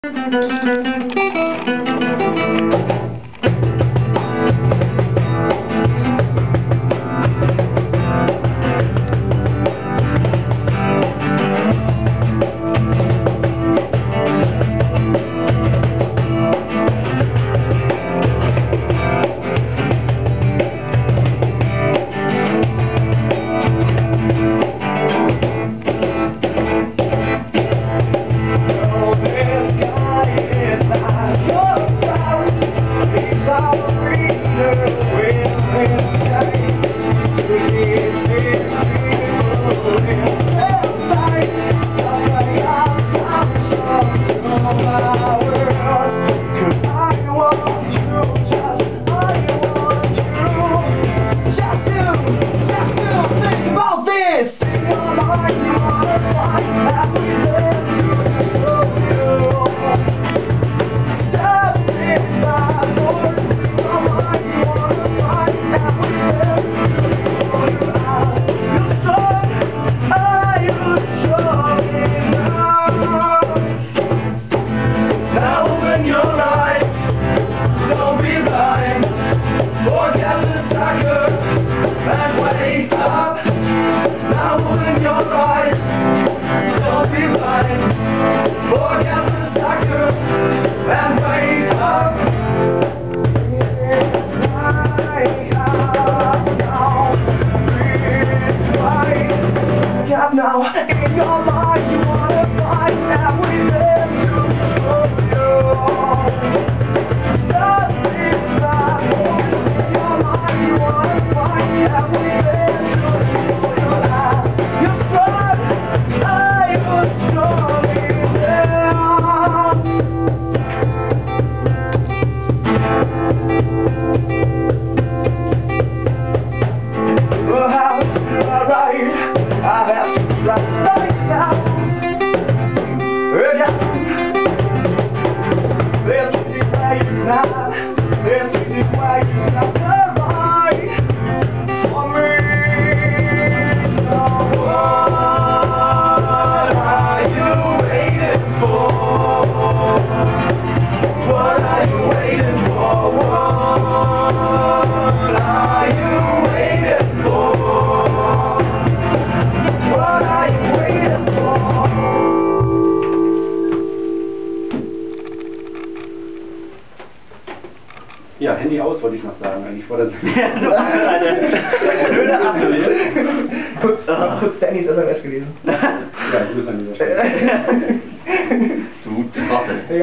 Now, in your mind, you wanna find everything to show you. Nothing matters. In your mind, you wanna find everything to show you. You struck, I was strolling down. Well, how do I write? I have to write things down. This is where you're not. This is where you're not the right for me. So what are you waiting for? What are you waiting for? What are you waiting for? Ja, Handy aus wollte ich noch sagen, eigentlich vor der Blöde Abnöte. Kurz Dannys SMS gelesen. Ja, Grüße an dieser Stelle. Du Trottel.